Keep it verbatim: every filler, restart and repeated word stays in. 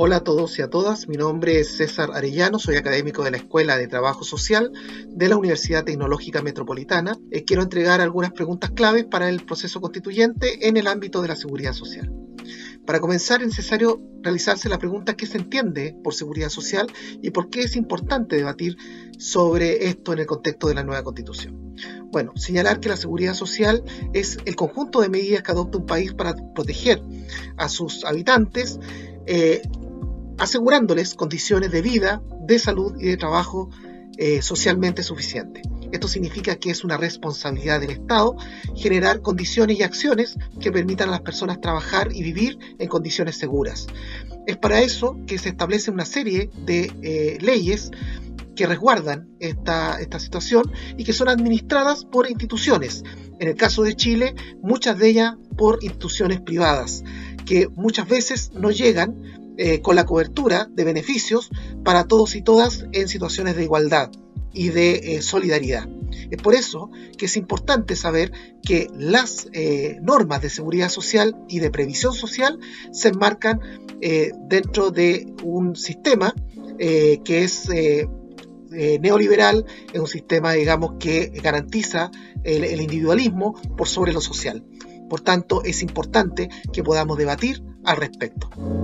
Hola a todos y a todas, mi nombre es César Arellano, soy académico de la Escuela de Trabajo Social de la Universidad Tecnológica Metropolitana. Eh, quiero entregar algunas preguntas claves para el proceso constituyente en el ámbito de la seguridad social. Para comenzar es necesario realizarse la pregunta ¿qué se entiende por seguridad social y por qué es importante debatir sobre esto en el contexto de la nueva Constitución? Bueno, señalar que la seguridad social es el conjunto de medidas que adopta un país para proteger a sus habitantes, eh, asegurándoles condiciones de vida, de salud y de trabajo eh, socialmente suficientes. Esto significa que es una responsabilidad del Estado generar condiciones y acciones que permitan a las personas trabajar y vivir en condiciones seguras. Es para eso que se establece una serie de eh, leyes que resguardan esta, esta situación y que son administradas por instituciones. En el caso de Chile, muchas de ellas por instituciones privadas, que muchas veces no llegan eh, con la cobertura de beneficios para todos y todas en situaciones de igualdad y de eh, solidaridad. Es por eso que es importante saber que las eh, normas de seguridad social y de previsión social se enmarcan eh, dentro de un sistema eh, que es eh, eh, neoliberal, es un sistema, digamos, que garantiza el, el individualismo por sobre lo social. Por tanto, es importante que podamos debatir al respecto.